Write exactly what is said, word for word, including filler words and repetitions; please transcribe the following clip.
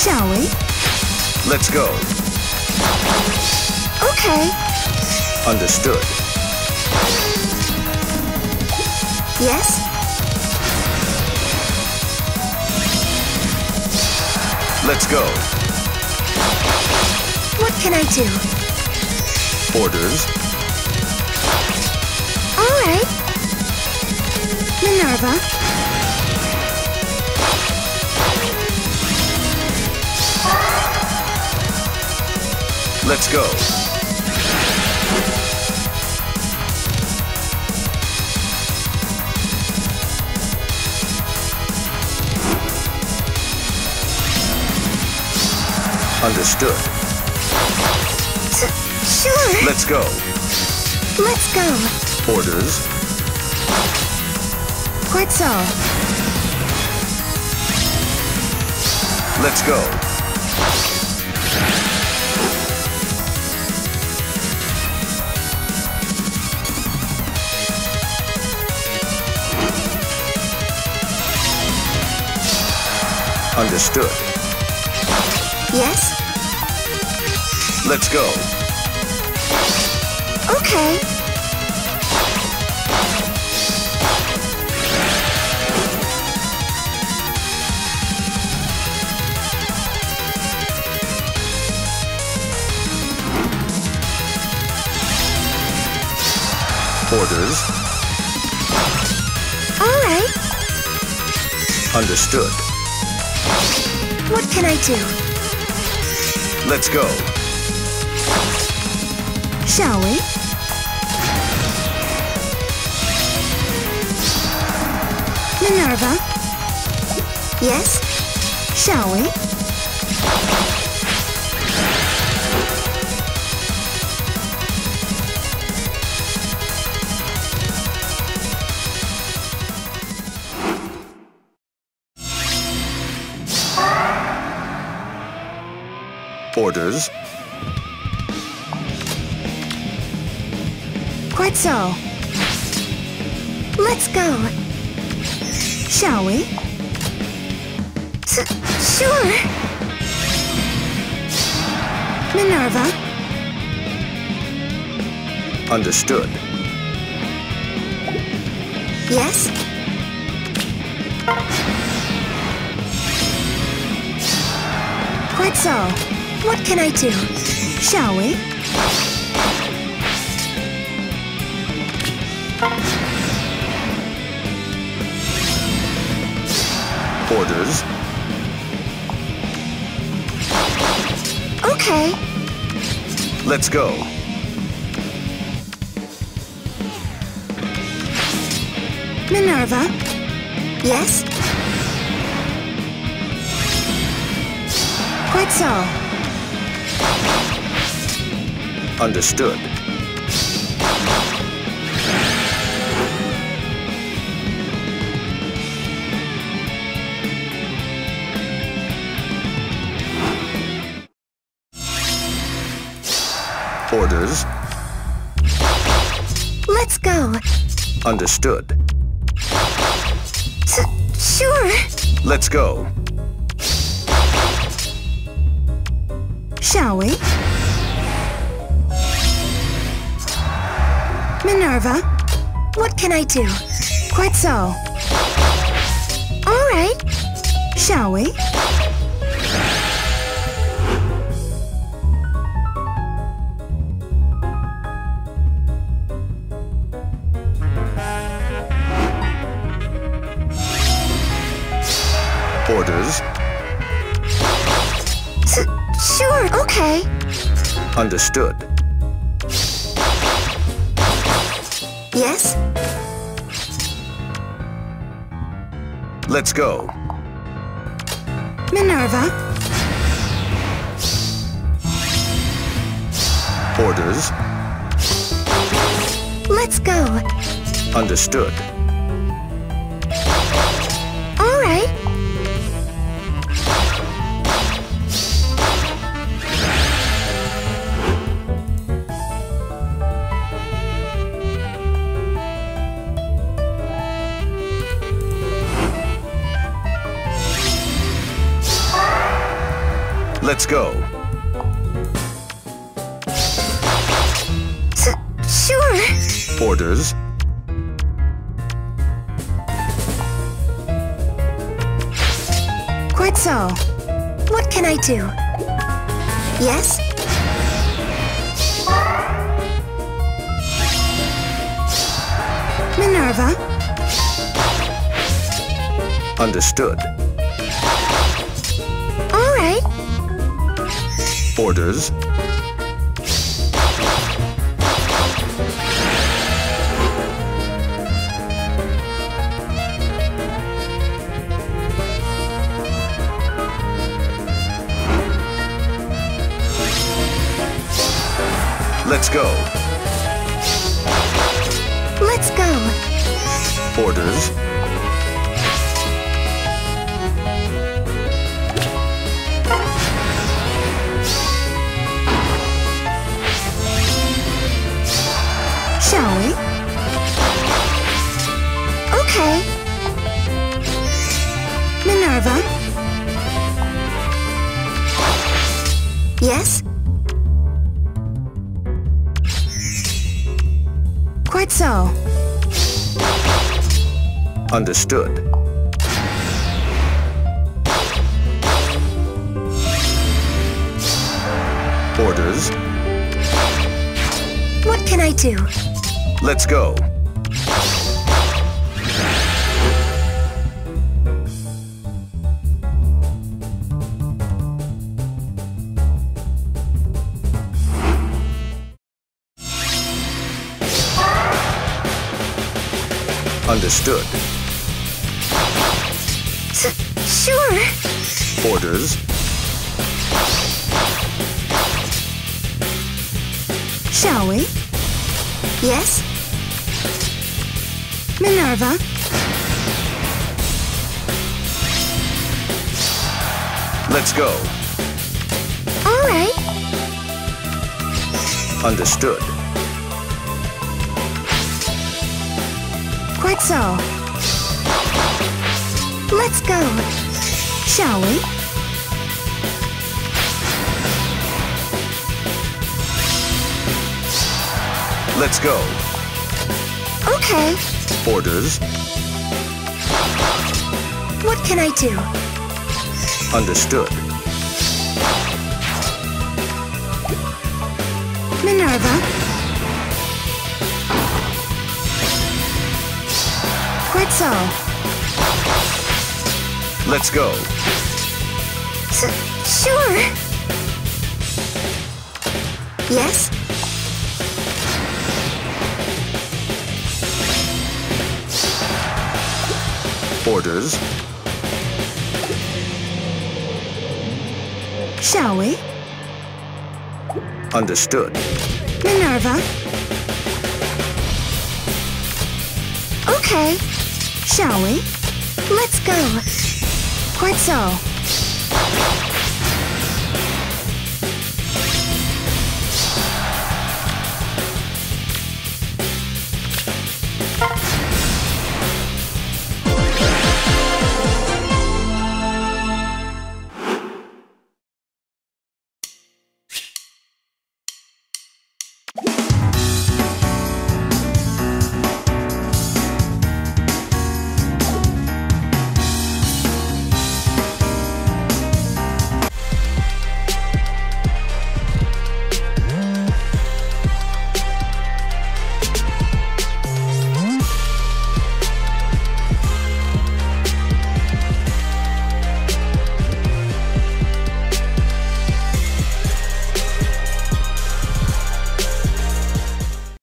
Shall we? Let's go. Okay. Understood. Yes? Let's go. What can I do? Orders. All right. Minerva. Let's go. Understood. S sure. Let's go. Let's go. Orders. Quite so. Let's go. Understood. Yes? Let's go. Okay. Orders. All right. Understood. What can I do? Let's go. Shall we? Minerva? Yes? Shall we? Orders. Quite so. Let's go. Shall we? S sure. Minerva? Understood. Yes? Quite so. What can I do? Shall we? Orders. Okay. Let's go. Minerva? Yes? Quite so. Understood. Orders. Let's go. Understood. S sure. Let's go. Shall we? Minerva, what can I do? Quite so. All right. Shall we? Orders. S sure, okay. Understood. Yes? Let's go. Minerva? Orders. Let's go. Understood. All right. Let's go. S- sure. Orders. Quite so. What can I do? Yes? Minerva? Understood. All right. Orders. Let's go. Let's go. Orders. Shall we? Okay. Minerva? Yes? Quite so. Understood. Orders. What can I do? Let's go. Understood. S- sure. Orders. Shall we? Yes? Minerva? Let's go. All right. Understood. Quite so. Let's go. Shall we? Let's go. Okay. Orders. What can I do? Understood. Minerva? Quite so. Let's go. S- sure. Yes? Orders. Shall we? Understood. Minerva? Okay. Shall we? Let's go. Quite so.